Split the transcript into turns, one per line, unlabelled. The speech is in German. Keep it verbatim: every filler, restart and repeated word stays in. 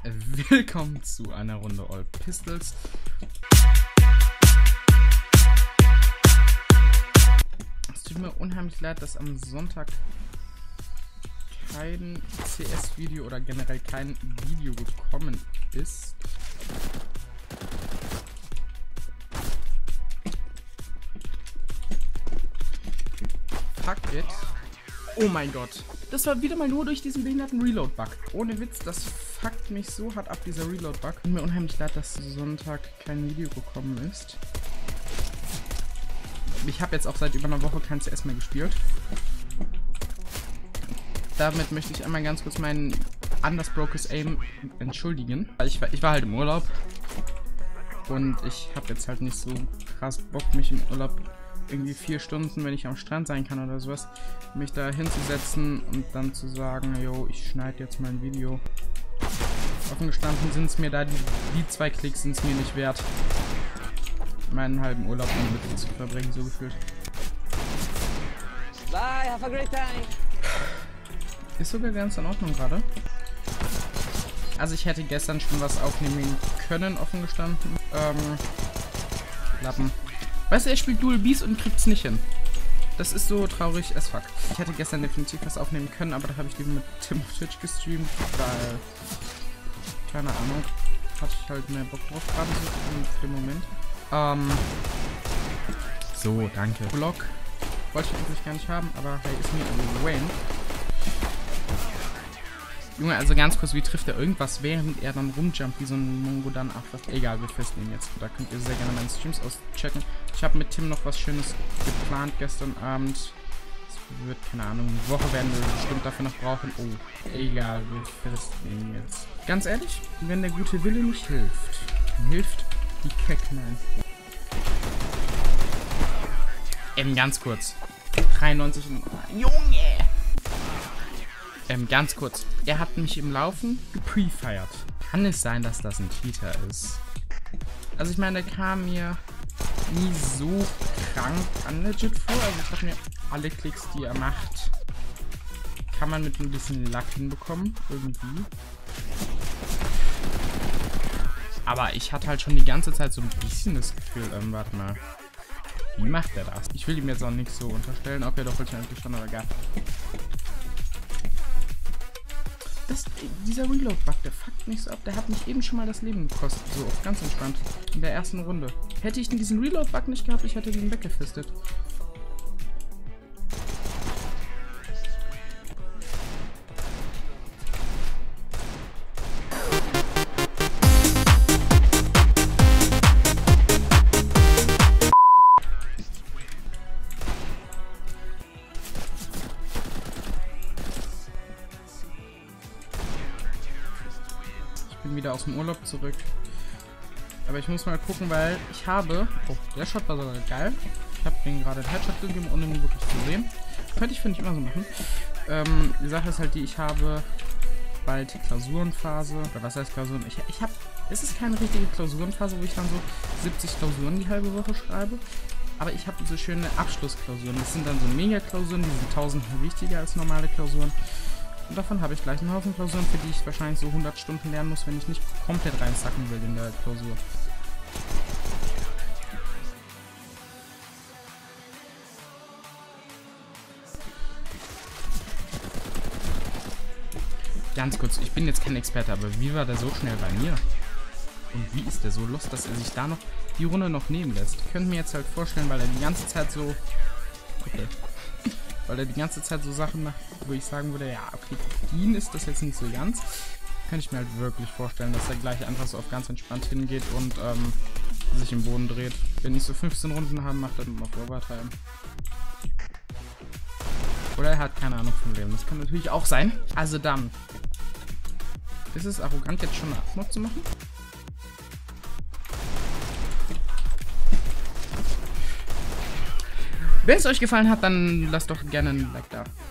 willkommen zu einer Runde All Pistols. Es tut mir unheimlich leid, dass am Sonntag kein C S-Video oder generell kein Video gekommen ist. Fuck it. Oh mein Gott. Das war wieder mal nur durch diesen behinderten Reload-Bug. Ohne Witz, das fuckt mich so hart ab, dieser Reload-Bug. Tut mir unheimlich leid, dass Sonntag kein Video gekommen ist. Ich habe jetzt auch seit über einer Woche kein C S mehr gespielt. Damit möchte ich einmal ganz kurz meinen Anders Brokers Aim entschuldigen. Ich war, ich war halt im Urlaub. Und ich habe jetzt halt nicht so krass Bock, mich im Urlaub irgendwie vier Stunden, wenn ich am Strand sein kann oder sowas, mich da hinzusetzen und dann zu sagen, yo, ich schneide jetzt mal ein Video. Offen gestanden sind es mir da, die, die zwei Klicks sind es mir nicht wert, meinen halben Urlaub damit zu verbringen, so gefühlt.
Bye, have a great time.
Ist sogar ganz in Ordnung gerade. Also ich hätte gestern schon was aufnehmen können, offen gestanden. Ähm, Lappen. Weißt du, er spielt Dual Beast und kriegt's nicht hin. Das ist so traurig as fuck. Ich hätte gestern definitiv was aufnehmen können, aber da habe ich lieber mit Tim auf Twitch gestreamt, weil, keine Ahnung, hatte ich halt mehr Bock drauf, gerade so für den Moment. Ähm, so, danke. Vlog wollte ich eigentlich gar nicht haben, aber hey, ist mir Wayne. Junge, also ganz kurz, wie trifft er irgendwas, während er dann rumjumpt, wie so ein Mongo dann abfasst? Egal, wir festnehmen jetzt. Da könnt ihr sehr gerne meine Streams auschecken. Ich habe mit Tim noch was Schönes geplant gestern Abend. Es wird, keine Ahnung, eine Woche werden wir bestimmt dafür noch brauchen. Oh, egal, wir festnehmen jetzt. Ganz ehrlich, wenn der gute Wille nicht hilft, dann hilft die Kecknein. Ähm, ganz kurz. dreiundneunzig und... Junge! Ähm, ganz kurz. Er hat mich im Laufen geprefeiert. Kann es sein, dass das ein Cheater ist? Also ich meine, der kam mir nie so krank unlegit vor. Also ich habe mir alle Klicks, die er macht, kann man mit ein bisschen Luck hinbekommen. Irgendwie. Aber ich hatte halt schon die ganze Zeit so ein bisschen das Gefühl, ähm, warte mal. Wie macht er das? Ich will ihm jetzt auch nichts so unterstellen. Okay, doch, will ich eigentlich schon, aber egal. Das, dieser Reload-Bug, der fuckt mich so ab. Der hat mich eben schon mal das Leben gekostet. So, ganz entspannt. In der ersten Runde. Hätte ich diesen Reload-Bug nicht gehabt, ich hätte den weggefistet. Wieder aus dem Urlaub zurück. Aber ich muss mal gucken, weil ich habe... Oh, der Shot war sogar geil. Ich habe den gerade den Headshot gegeben, ohne ihn wirklich zu sehen. Könnte ich, finde ich, immer so machen. Ähm, die Sache ist halt die, ich habe bald die Klausurenphase. Oder was heißt Klausuren? Ich, ich habe... Es ist keine richtige Klausurenphase, wo ich dann so siebzig Klausuren die halbe Woche schreibe. Aber ich habe diese schöne Abschlussklausuren. Das sind dann so Mega-Klausuren, die sind tausendmal wichtiger als normale Klausuren. Und davon habe ich gleich einen Haufen Klausuren, für die ich wahrscheinlich so hundert Stunden lernen muss, wenn ich nicht komplett reinsacken will in der Klausur. Ganz kurz, ich bin jetzt kein Experte, aber wie war der so schnell bei mir? Und wie ist der so lost, dass er sich da noch die Runde noch nehmen lässt? Ich könnte mir jetzt halt vorstellen, weil er die ganze Zeit so... Okay. Weil er die ganze Zeit so Sachen macht, wo ich sagen würde, ja, okay, für ihn ist das jetzt nicht so ganz. Kann ich mir halt wirklich vorstellen, dass er gleich einfach so auf ganz entspannt hingeht und ähm, sich im Boden dreht. Wenn ich so fünfzehn Runden habe, macht er dann auf Overtime. Oder er hat keine Ahnung vom Leben. Das kann natürlich auch sein. Also dann. Ist es arrogant, jetzt schon eine Abmod zu machen? Wenn es euch gefallen hat, dann lasst doch gerne ein Like da.